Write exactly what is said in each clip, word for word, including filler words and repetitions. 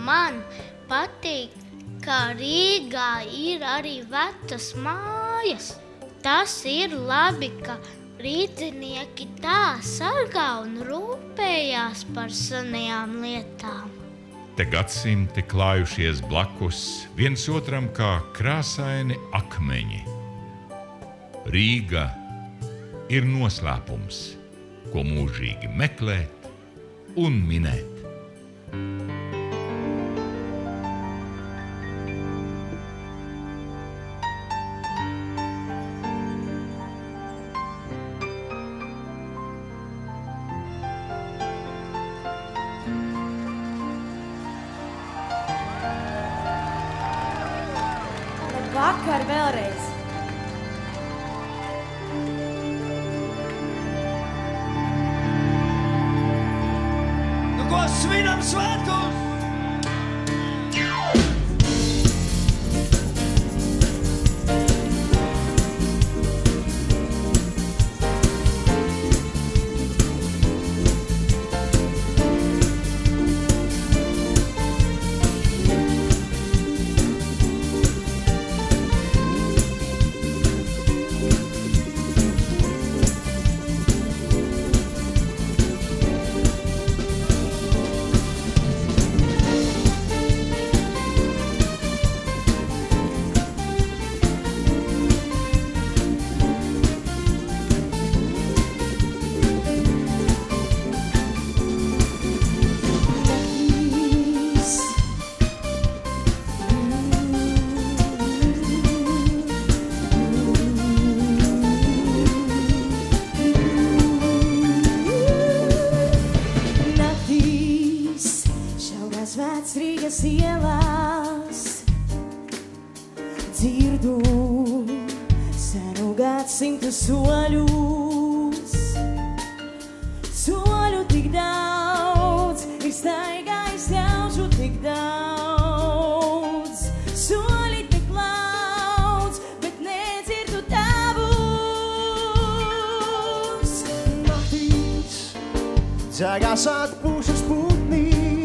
man patīk, ka Rīgā ir arī vecas mājas. Tas ir labi, ka rīznieki tā sargā un rūpējās par senajām lietām. Te gadsimti klājušies blakus viens otram kā krāsaini akmeņi. Rīga ir noslēpums, ko mūžīgi meklēt un minēt. Vakar vēlreiz. Nu ko svinam svētkus? Rīgas ielās dzirdu senu gadsimtu soļus. Soļu tik daudz, ir staigājis ļaužu tik daudz. Soļi tik daudz, bet nedzirdu tavus. Naktīs dzēgās atpūšas putnī,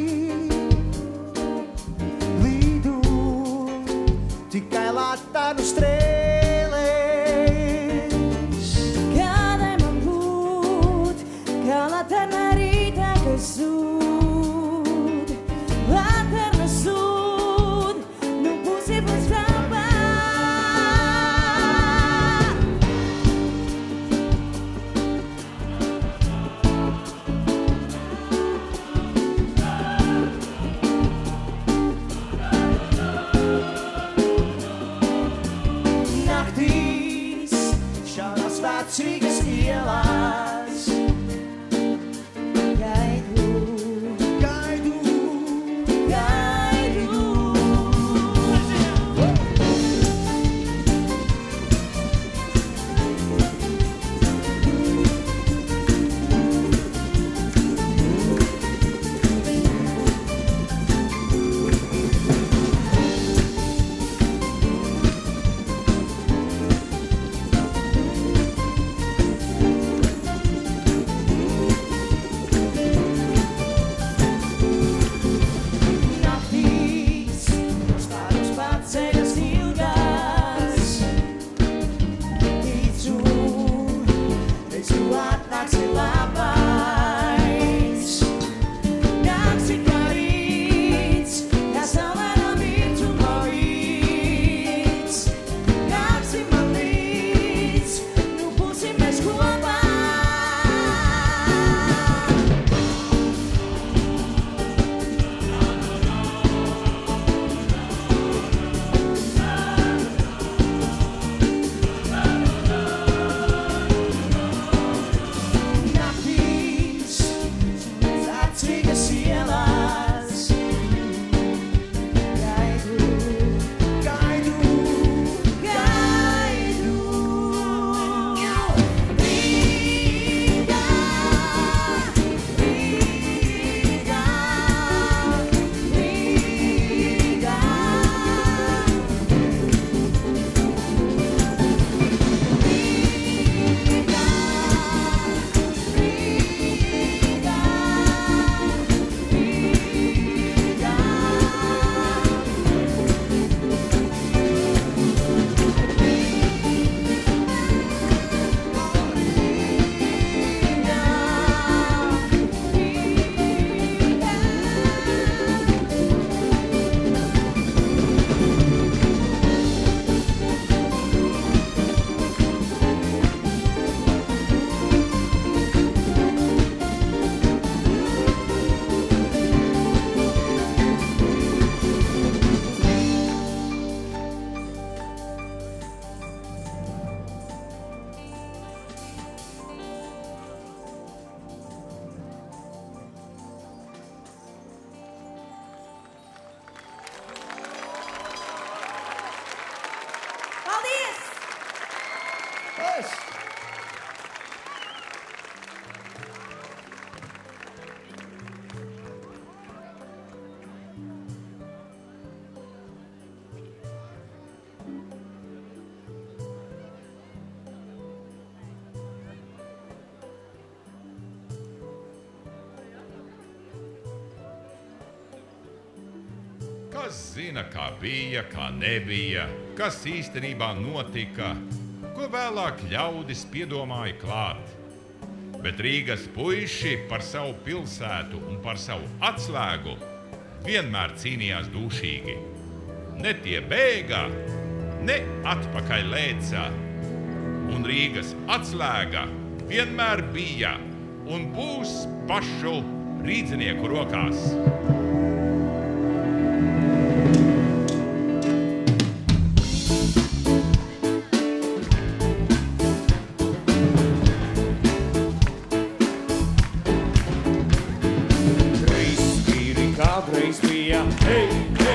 tikai lātānu strēlēs. Kādai man būt, kā lātarna rītā, kas zūd. Lātarna zūd, nu būsi pēc tāpā. Kas zina, kā bija, kā nebija, kas īstenībā notika, ko vēlāk ļaudis piedomāja klāt. Bet Rīgas puiši par savu pilsētu un par savu atslēgu vienmēr cīnījās dūšīgi. Ne tie bēgā, ne atpakaļ lēca. Un Rīgas atslēga vienmēr bija un būs pašu rīdzinieku rokās. Kādreiz bija, hei,